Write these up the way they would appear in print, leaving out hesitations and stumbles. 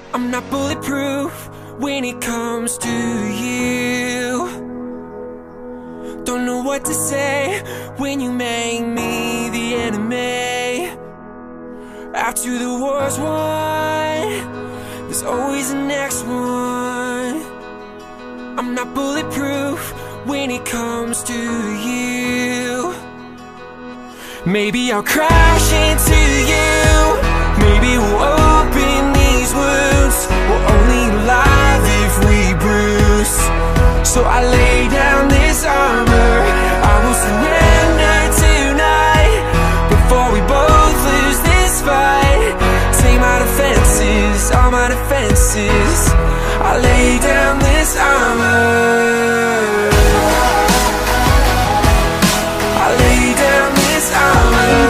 I'm not bulletproof when it comes to you. Don't know what to say when you make me the enemy. After the war's won, there's always the next one. I'm not bulletproof when it comes to you. Maybe I'll crash into you. Maybe we'll open these wounds. We're only alive if we bruise. So I lay down this armor. I will surrender tonight before we both lose this fight. Take my defenses, all my defenses. I lay down this armor. I lay down this armor.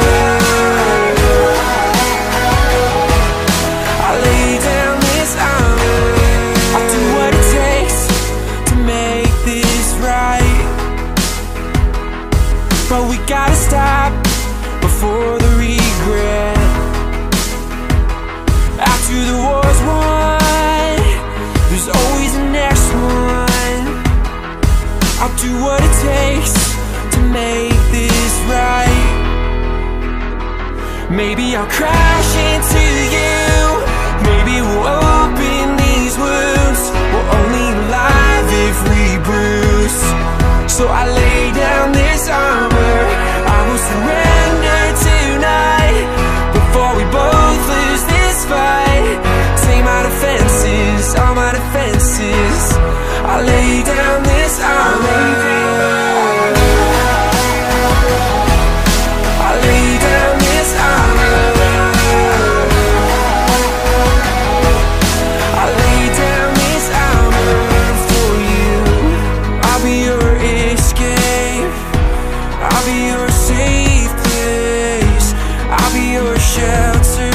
I lay down this armor. I'll do what it takes to make this right, but we gotta stop before the regret. After the war's won, there's always the next one. I'll do what it takes to make this right. Maybe I'll crash into you. Maybe we'll open these wounds. We're only alive if we bruise. So I lay down this armor. I will surrender tonight before we both lose this fight. Take my defenses, all my defenses. I lay down this armor. I lay down this armor. I lay down this armor for you. I'll be your escape. I'll be your safe place. I'll be your shelter,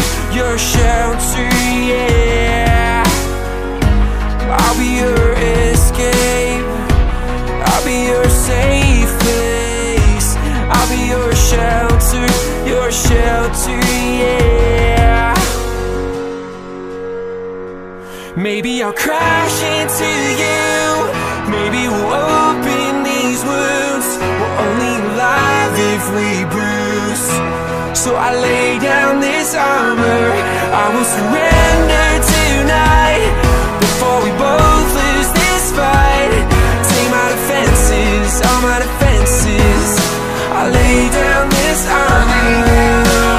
yeah. I'll be your escape. I'll be your safe place. I'll be your shelter, yeah. Maybe I'll crash into you. Maybe we'll open these wounds. We're only alive if we bruise. So I lay down this armor. I will surrender tonight before we both lose this fight. Take my defenses, all my defenses. I lay down this armor.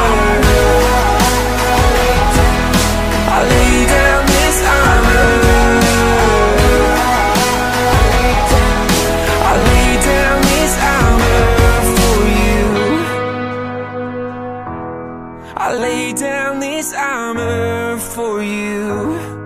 I lay down this armor. I lay down this armor for you. I lay down this armor for you.